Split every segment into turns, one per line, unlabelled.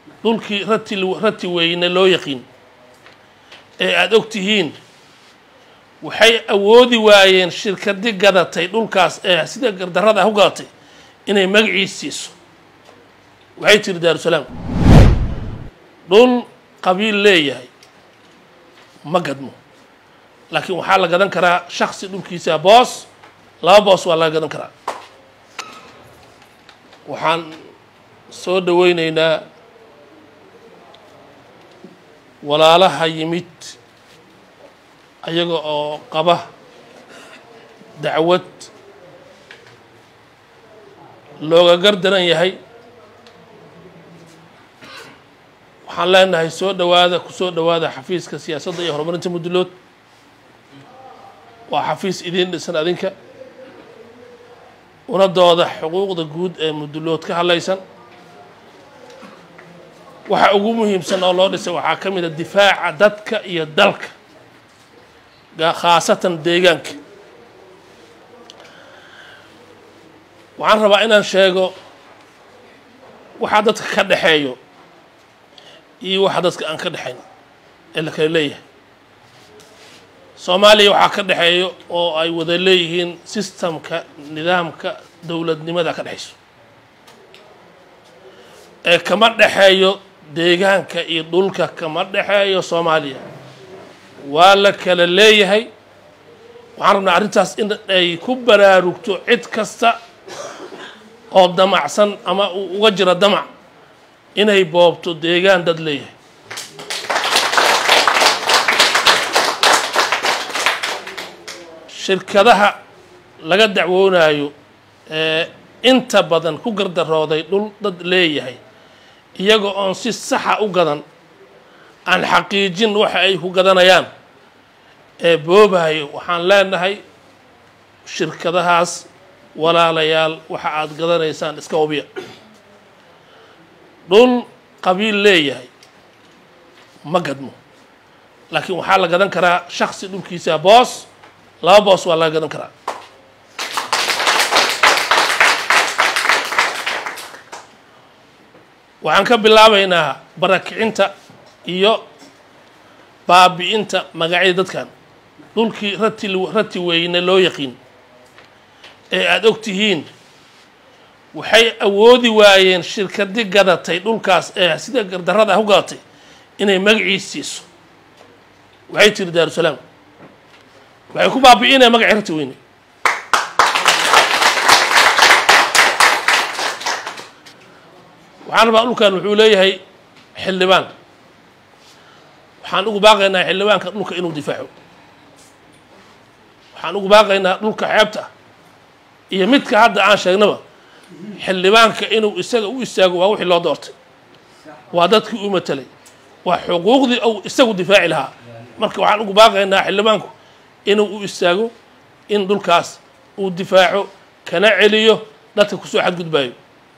dhulkii rati weyne loo yaqiin ee aad ogtihiin waxay awoodi waayeen shirkadi gadatay dhulkaas ee sida gardarrada ah u gadatay inay magaciisiiso waxay tiri Daarusalaam dhul qabiil leeyahay ma gadmo laakiin waxaa la gadan karaa shakhsi dhulkiisa boos laba boos waa la gadan karaa waxaan soo dhaweynaynaa walaalaha yimid ayaga oo qaba dacwad looga gardaran yahay waxaan leenahay soo dhawaada ku soo dhawaada xafiiska siyaasadda iyo horumarinta Mudulood waa xafiis idin dhisan adinka una dooda xuquuqda guud ee Mudulood ka hadlaysan waxa ugu muhiimsan oo loo dhisay waxaa ka mid ah difaaca dadka iyo dalka khaasatan deegaanka waxaan rabaa inaan sheego waxa dadka ka dhaxeeyo iyo waxa dadka aan ka dhaxayn ee la kala leeyahay Soomaaliya waxa ka dhaxeeyo oo ay wada leeyihiin systemka nidaamka dawladnimada ka dhaxayso ee kama dhaxeeyo deegaanka iyo dhulka kama dhaxeeyo Soomaaliya waa la kala leeyahay waxaan rabnaa arrintaas in ay ku baraarugto cid kasta oo damacsan ama uga jira damac inay boobto deegaan dad leeyahay shirkadaha laga dacwoonayo ee inta badan ku gardarooday dhul dad leeyahay iyaga oon si saxa u gadan aan xaqiijin waxa ay ku gadanayaan ee boobayo waxaan leenahay shirkadahaas walaalayaal waxa aad gadanaysaan iska hubiya dhul qabiil leeyahay ma gadmo laakiin waxaa la gadan karaa shakhsi dhulkiisa boos laba boos waa la gadan karaa waxaan ka bilaabaynaa barakicinta iyo baabi'inta magacyada dadkan dhulkii rati weyne loo yaqiin ee aad ogtihiin waxay awoodi waayeen shirkadi gadatay dhulkaas ee sida gardarrada ah u gadatay inay magaciisiiso waxay tiri Daarusalaam waxay ku baabi'inay magacii rati weyne waxaan rabaa dhulkan wuxuu leeyahay xildhibaan waxaan ugu baaqaynaa xildhibaanka dhulka inuu difaaco waxaan ugu baaqaynaa dhulka xeebta iyo midka hadda aan sheegnaba xildhibaanka inuu isaga u istaago waa wixii loo doortay waa dadkii u matalay waa xuquuqdii uu isagu difaaci lahaa marka waxaan ugu baaqaynaa xildhibaanku inuu u istaago in dhulkaas uu difaaco kana celiyo dadka ku soo xadgudbayo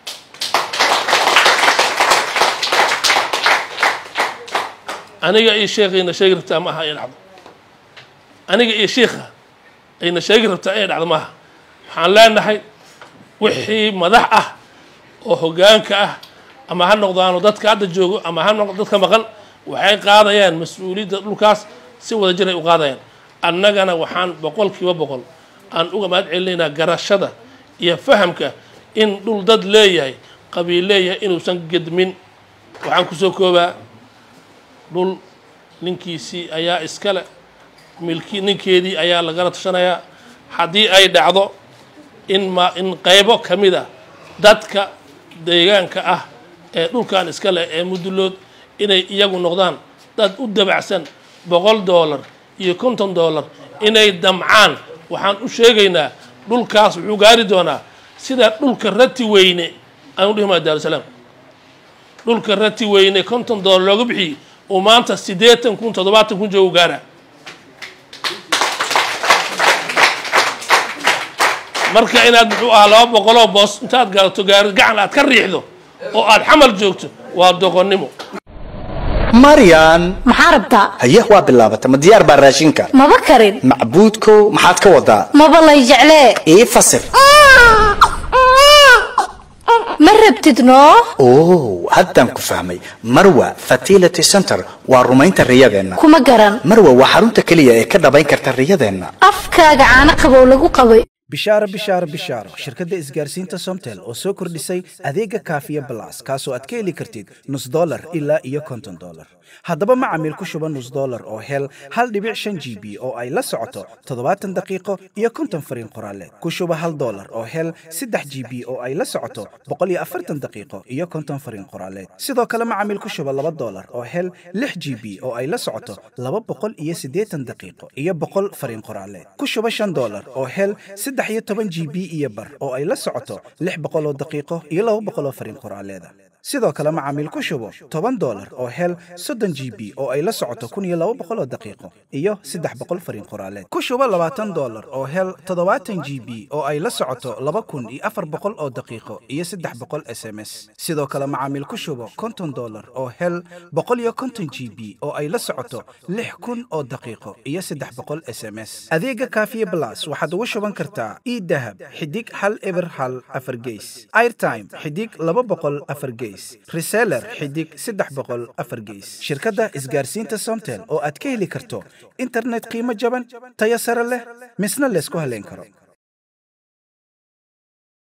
aniga iyo sheekhiina sheegi rabtaa ma aha ay dhacdo aniga iyo sheekha ayna sheegi rabtaa ay dhacdo ma aha waxaan leenahay wixii madax ah oo hoggaanka ah ama ha noqdaano dadka hadda joogo ama ha noqdo dadka maqan waxay qaadayaan mas'uuliyadda dhulkaas si wada jir ay u qaadayaan annagana waxaan 100% aan uga mahad celinaynaa garashada iyo fahamka in dhul dad leeyahay qabiil leeyahay inuusan gedmin waxaan ku soo koobaa dhul ninkiisii ayaa iskale milkii ninkeedii ayaa lagala tashanayaa haddii ay dhacdo in qaybo ka mid ah dadka deegaanka ah ee dhulkan iskale ee Mudulood inay iyagu noqdaan dad u dabacsan $100 iyo $50 inay damcaan waxaan u sheegaynaa dhulkaas wuxuu gaari doonaa sida dhulka rati weyne aan u dhimaa Daarusalaam dhulka rati weyne $50 looga bixiyay oo maanta 80 kun 70 kun joogo gaara marka inaad muxuu ahaa 200 boos intaad gaarto gacan aad ka riixdo oo aad xamal joogto waa doqonnimo
Marian
maxaa rabtaa
haye waa bilaabata ma diyaar baa raashinka
maba karin
macbuudko maxaad ka wadaa
maba lay jeclee
ii fasir
ma rabtid noo
oo haddaan ku fahmay marwa fertility center waa rumaynta riyadeenna
kuma garan
marwa waa xarunta kaliya ee ka dhabayn karta riyadeenna
afkaaga caano qabow lagu qabay
bishaaro shirkadda isgaarsiinta Somtel oo soo kordhisay adeega Kaafiya Plus kaasoo aad ka heli kartid $0 ilaa iyo $50 haddaba macaamiil ku shuba $0 oo hel 1.5 GB oo ay la socoto 70 daqiiqo iyo 50 fariin qoraaleed ku shuba $1 oo hel 3 GB oo ay la socoto 140 daqiiqo iyo 50 fariin qoraaleed sidoo kale macaamiil ku shuba $2 oo hel 6 GB oo ay la socoto 280 daqiiqo iyo 100 fariin qoraaleed ku shuba $5 oo hel 13 GB iyo bar oo ay la socoto 600 daqiiqo iyo 200 fariin qoraaleed sidoo kale macaamiil ku shubo $10 oo hel 30 GB oo ay la socoto 1200 daqiiqo iyo 300 fariin qoraaleed ku shubo $20 oo hel 70 GB oo ay la socoto 2400 oo daqiiqo iyo 300 SMS sidoo kale macaamiil ku shubo $50 oo hel 150 GB oo ay la socoto 6000 oo daqiiqo iyo 300 SMS adeega Kaafiya Plus waxaad ugu shuban kartaa e-dahab xidig 1 4 gees airtime xidig 200 gees reseller xidig 300 gees shirkadda isgaarsiinta Somtel oo aad ka heli karto internet qiimo jaban tayo sare leh misna la isku haleyn karo